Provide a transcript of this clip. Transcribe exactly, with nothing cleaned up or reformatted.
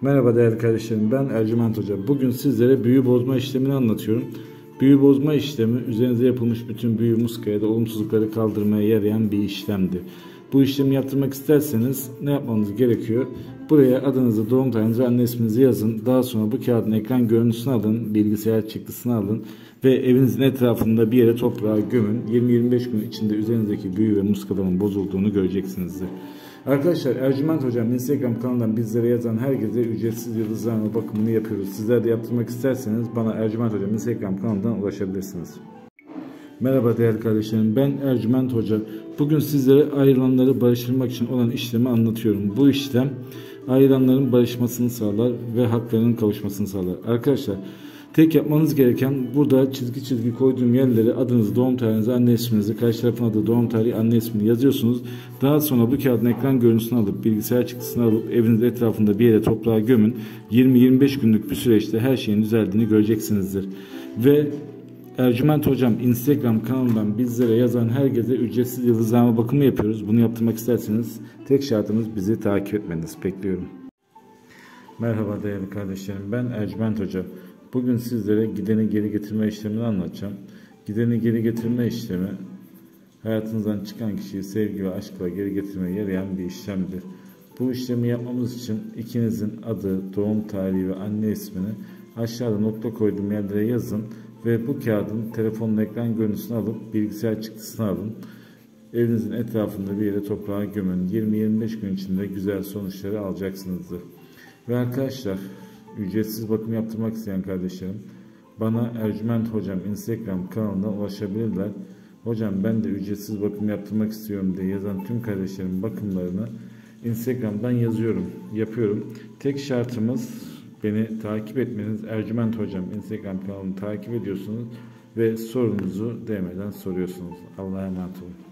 Merhaba değerli kardeşlerim, ben Ercüment Hoca. Bugün sizlere büyü bozma işlemini anlatıyorum. Büyü bozma işlemi üzerinize yapılmış bütün büyü, muska ya da olumsuzlukları kaldırmaya yarayan bir işlemdir. Bu işlemi yaptırmak isterseniz ne yapmanız gerekiyor? Buraya adınızı, doğum tarihinizi, anne isminizi yazın. Daha sonra bu kağıdın ekran görüntüsünü alın, bilgisayar çıktısını alın ve evinizin etrafında bir yere toprağa gömün. yirmi yirmi beş gün içinde üzerinizdeki büyü ve muskaların bozulduğunu göreceksinizdir. Arkadaşlar, Ercüment Hocam Instagram kanalından bizlere yazan herkese ücretsiz yıldızlarma bakımını yapıyoruz. Sizler de yaptırmak isterseniz bana Ercüment Hocam Instagram kanalından ulaşabilirsiniz. Merhaba değerli kardeşlerim, ben Ercüment Hoca. Bugün sizlere ayrılanları barıştırmak için olan işlemi anlatıyorum. Bu işlem ayrılanların barışmasını sağlar ve haklarının kavuşmasını sağlar. Arkadaşlar, tek yapmanız gereken burada çizgi çizgi koyduğum yerlere adınızı, doğum tarihinizi, anne isminizi, karşı tarafın adı, doğum tarihi, anne ismini yazıyorsunuz. Daha sonra bu kağıdın ekran görüntüsünü alıp, bilgisayar çıktısını alıp evinizin etrafında bir yere toprağa gömün. yirmi yirmi beş günlük bir süreçte her şeyin düzeldiğini göreceksinizdir. Ve Ercüment Hocam Instagram kanalından bizlere yazan herkese ücretsiz yıldızlama bakımı yapıyoruz. Bunu yaptırmak isterseniz tek şartımız bizi takip etmeniz. Bekliyorum. Merhaba değerli kardeşlerim, ben Ercüment Hoca. Bugün sizlere gideni geri getirme işlemini anlatacağım. Gideni geri getirme işlemi hayatınızdan çıkan kişiyi sevgi ve aşkla geri getirmeye yarayan bir işlemdir. Bu işlemi yapmamız için ikinizin adı, doğum tarihi ve anne ismini aşağıda nokta koyduğum yerlere yazın ve bu kağıdın telefonun ekran görüntüsünü alıp bilgisayar çıktısını alın. Evinizin etrafında bir yere toprağa gömün. yirmi yirmi beş gün içinde güzel sonuçları alacaksınızdır. Ve arkadaşlar, ücretsiz bakım yaptırmak isteyen kardeşlerim bana Ercüment Hocam Instagram kanalından ulaşabilirler. Hocam ben de ücretsiz bakım yaptırmak istiyorum diye yazan tüm kardeşlerim bakımlarını Instagram'dan yazıyorum, yapıyorum. Tek şartımız beni takip etmeniz. Ercüment Hocam Instagram kanalını takip ediyorsunuz ve sorunuzu D M'den soruyorsunuz. Allah'a emanet olun.